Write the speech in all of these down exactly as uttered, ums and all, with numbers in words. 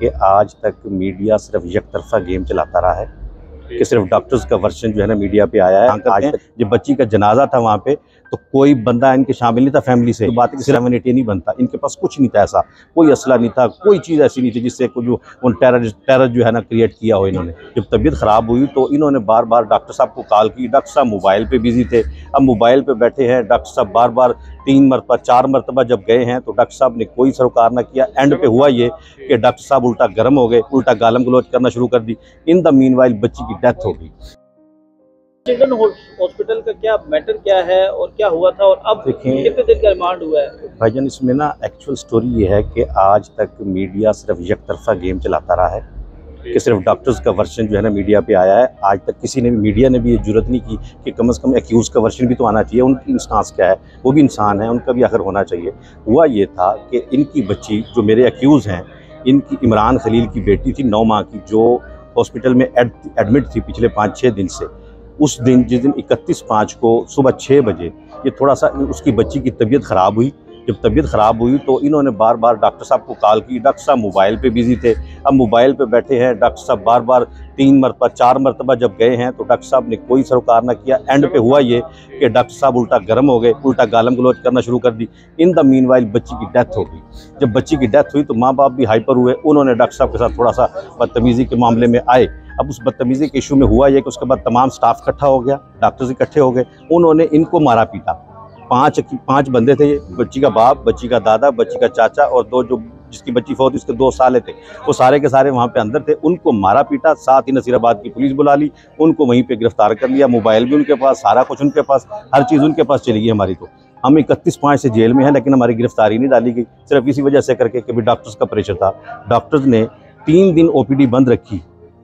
कि आज तक मीडिया सिर्फ एक तरफा गेम चलाता रहा है कि सिर्फ डॉक्टर्स का वर्जन जो है ना मीडिया पे आया है। आज तक जब बच्ची का जनाजा था वहाँ पे तो कोई बंदा इनके शामिल नहीं था फैमिली से। तो बात है सेवन एटी नहीं बनता, इनके पास कुछ नहीं था, ऐसा कोई असला नहीं था, कोई चीज़ ऐसी नहीं थी जिससे कुछ उन टेरर टेरर जो है ना क्रिएट किया हो इन्होंने। जब तबीयत ख़राब हुई तो इन्होंने बार बार डॉक्टर साहब को कॉल की। डॉक्टर साहब मोबाइल पे बिजी थे, अब मोबाइल पे बैठे हैं। डॉक्टर साहब बार बार तीन मरतबा चार मरतबा जब गए हैं तो डॉक्टर साहब ने कोई सरोकार ना किया। एंड पे हुआ ये कि डॉक्टर साहब उल्टा गर्म हो गए, उल्टा गालम गलोच करना शुरू कर दी। इन द मीनवाइल बच्ची की डेथ हो गई। चिल्ड्रन हॉस्पिटल का क्या मैटर क्या है और क्या हुआ था और अब कितने दिन का रिमांड हुआ है? भाईजान इसमें ना एक्चुअल स्टोरी ये है कि आज तक मीडिया सिर्फ एक तरफा गेम चलाता रहा है कि सिर्फ डॉक्टर्स का वर्जन जो है ना मीडिया पे आया है। आज तक किसी ने भी मीडिया ने भी ये जुर्रत नहीं की कि कम से कम एक्यूज़ का वर्जन भी तो आना चाहिए। उनकी इंसांस क्या है, वो भी इंसान है, उनका भी आखिर होना चाहिए। हुआ ये था कि इनकी बच्ची जो मेरे एक्यूज़ हैं, इनकी इमरान खलील की बेटी थी नौ माह की, जो हॉस्पिटल में एड, एडमिट थी पिछले पाँच छः दिन से। उस दिन जिस दिन इकतीस पाँच को सुबह छः बजे ये थोड़ा सा उसकी बच्ची की तबीयत ख़राब हुई। जब तबीयत ख़राब हुई तो इन्होंने बार बार डॉक्टर साहब को कॉल की। डॉक्टर साहब मोबाइल पे बिजी थे, अब मोबाइल पे बैठे हैं। डॉक्टर साहब बार बार तीन मरतबा चार मरतबा जब गए हैं तो डॉक्टर साहब ने कोई सरोकार ना किया। एंड पे हुआ ये कि डॉक्टर साहब उल्टा गर्म हो गए, उल्टा गालम गलोच करना शुरू कर दी। इन द मीनवाइल बच्ची की डेथ हो गई। जब बच्ची की डेथ हुई तो माँ बाप भी हाइपर हुए। उन्होंने डॉक्टर साहब के साथ थोड़ा सा बदतमीज़ी के मामले में आए। अब उस बदतमीज़ी के इशू में हुआ ये कि उसके बाद तमाम स्टाफ इकट्ठा हो गया, डॉक्टर्स इकट्ठे हो गए। उन्होंने इनको मारा पीटा। पांच पांच बंदे थे, बच्ची का बाप, बच्ची का दादा, बच्ची का चाचा और दो जो जिसकी बच्ची फौत उसके दो साले थे, वो सारे के सारे वहाँ पे अंदर थे। उनको मारा पीटा। साथ ही नसीराबाद की पुलिस बुला ली, उनको वहीं पे गिरफ्तार कर लिया। मोबाइल भी उनके पास, सारा कुछ उनके पास, हर चीज़ उनके पास चली गई हमारी। तो हम इकतीस पाँच से जेल में हैं लेकिन हमारी गिरफ्तारी नहीं डाली गई, सिर्फ इसी वजह से करके कि भी डॉक्टर्स का प्रेशर था। डॉक्टर्स ने तीन दिन ओ पी डी बंद रखी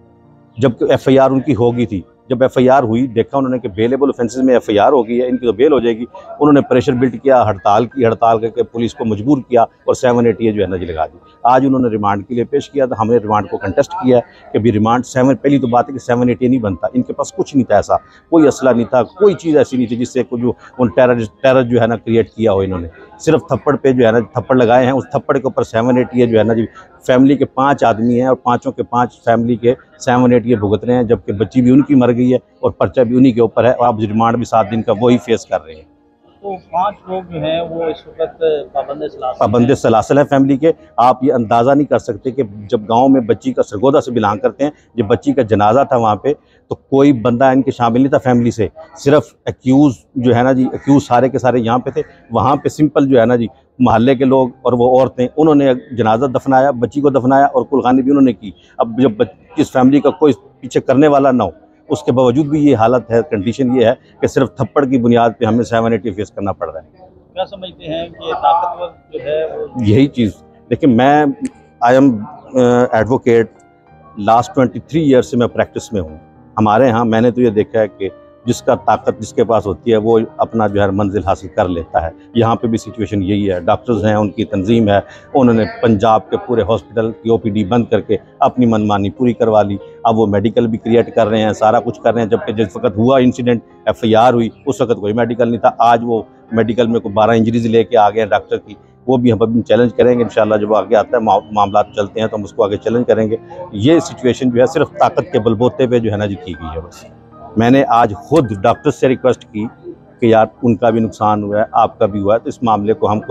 जब एफ आई आर उनकी हो गई थी। जब एफ आई आर हुई, देखा उन्होंने कि बेलेबल ऑफेंसेस में एफ आई आर हो गई है, इनकी तो बेल हो जाएगी। उन्होंने प्रेशर बिल्ड किया, हड़ताल की, हड़ताल करके पुलिस को मजबूर किया और सेवन एटी जो है ना जी लगा दी। आज उन्होंने रिमांड के लिए पेश किया था, हमने रिमांड को कंटेस्ट किया कि भी रिमांड सेवन पहली तो बात है कि सेवन एटी नहीं बनता, इनके पास कुछ नहीं था, ऐसा कोई असला नहीं था, कोई चीज़ ऐसी नहीं थी जिससे कुछ उन टेरर टेरर जो है ना क्रिएट किया हो इन्होंने। सिर्फ थप्पड़ पे जो है ना थप्पड़ लगाए हैं, उस थप्पड़ के ऊपर सेवन एटी जो है ना जी फैमिली के पाँच आदमी हैं और पाँचों के पाँच फैमिली के सेवन एटी भुगत रहे हैं, जबकि बच्ची भी उनकी मर गई है और पर्चा भी उन्हीं के ऊपर है। और आप रिमांड भी सात दिन का वही फेस कर रहे हैं। तो पांच लोग जो हैं वो इस वक्त पाबंद सलासल पाबंद सलासल है फैमिली के। आप ये अंदाज़ा नहीं कर सकते कि जब गांव में बच्ची का सरगोदा से बिलोंग करते हैं, जब बच्ची का जनाजा था वहाँ पे तो कोई बंदा इनके शामिल नहीं था फैमिली से। सिर्फ एक्यूज़ जो है ना जी, एक्यूज़ सारे के सारे यहाँ पे थे। वहाँ पे सिंपल जो है ना जी मोहल्ले के लोग और वो औरतें, उन्होंने जनाजा दफनाया, बच्ची को दफनाया और कुलखानी भी उन्होंने की। अब जब इस फैमिली का कोई पीछे करने वाला ना हो, उसके बावजूद भी ये हालत है, कंडीशन ये है कि सिर्फ थप्पड़ की बुनियाद पे हमें सेवन एटी फेस करना पड़ रहा है। क्या समझते हैं कि ताकतवर जो है वो यही चीज़? देखिए, मैं I am advocate, last twenty three year से मैं प्रैक्टिस में हूँ। हमारे यहाँ मैंने तो ये देखा है कि जिसका ताकत जिसके पास होती है वो अपना जो है मंजिल हासिल कर लेता है। यहाँ पे भी सिचुएशन यही है। डॉक्टर्स हैं, उनकी तंजीम है, उन्होंने पंजाब के पूरे हॉस्पिटल की ओ पी डी बंद करके अपनी मनमानी पूरी करवा ली। अब वो मेडिकल भी क्रिएट कर रहे हैं, सारा कुछ कर रहे हैं, जबकि जिस वक्त हुआ इंसिडेंट, एफ आई आर हुई, उस वक्त कोई मेडिकल नहीं था। आज वो मेडिकल में कोई बारह इंजरीज लेके आ गए हैं डॉक्टर की, वो भी हम अभी चैलेंज करेंगे इंशाल्लाह। जब आगे आता है मामला चलते हैं तो हम उसको आगे चैलेंज करेंगे। ये सिचुएशन जो है सिर्फ ताकत के बलबूते पे जो है ना जी की गई है। बस मैंने आज खुद डॉक्टर से रिक्वेस्ट की कि यार उनका भी नुकसान हुआ है, आपका भी हुआ है, तो इस मामले को हम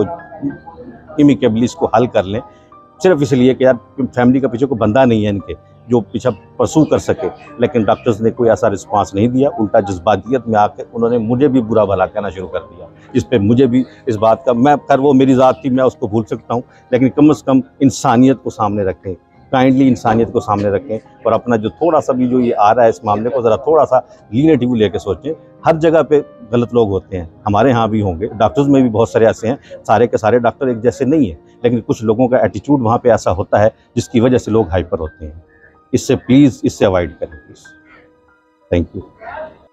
कुछ इमिकेबली इसको हल कर लें। सिर्फ इसलिए कि यार फैमिली का पीछे को बंदा नहीं है इनके जो पीछा परसू कर सके, लेकिन डॉक्टर्स ने कोई ऐसा रिस्पांस नहीं दिया। उल्टा जज्बातियत में आके उन्होंने मुझे भी बुरा भला कहना शुरू कर दिया, जिस पे मुझे भी इस बात का, मैं कर वो मेरी ज़ात थी, मैं उसको भूल सकता हूँ, लेकिन कम से कम इंसानियत को सामने रखें, काइंडली इंसानियत को सामने रखें और अपना जो थोड़ा सा भी जो ये आ रहा है इस मामले को ज़रा थोड़ा सा लीनियटिव लेके सोचें। हर जगह पे गलत लोग होते हैं, हमारे यहाँ भी होंगे, डॉक्टर्स में भी बहुत सारे ऐसे हैं, सारे के सारे डॉक्टर एक जैसे नहीं है, लेकिन कुछ लोगों का एटीट्यूड वहाँ पे ऐसा होता है जिसकी वजह से लोग हाइपर होते हैं। इससे प्लीज़ इससे अवॉइड करें प्लीज़। Thank you.